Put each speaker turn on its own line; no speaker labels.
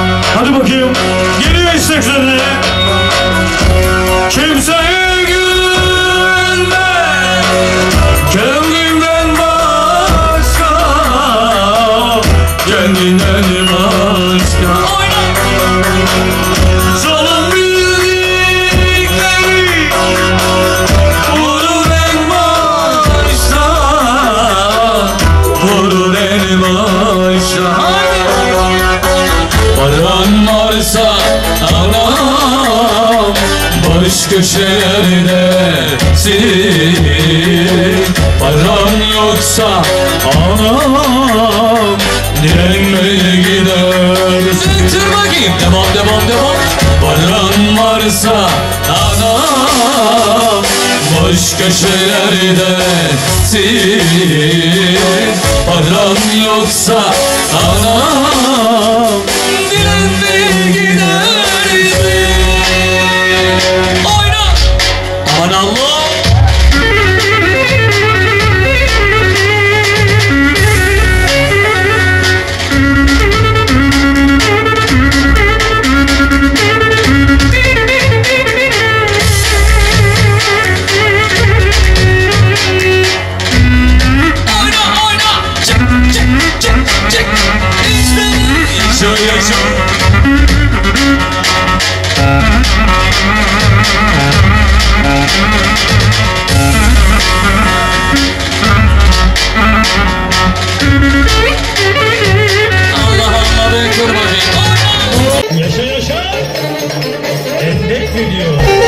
Hadi bakayım. Geliyor isteklerine. Kimseye gülme, kendimden başka, kendinden başka. Salın bildikleri vurur en başta, vurur en başta. Paran varsa anam, baş köşelerdesin. Paran yoksa anam, direnmeye gidersin. Tır bakayım, devam devam devam. Paran varsa anam, baş köşelerdesin. Paran yoksa anam, direnmeye gidersin. Oyna! Aman Allah!
Yaşa yaşa, endek video.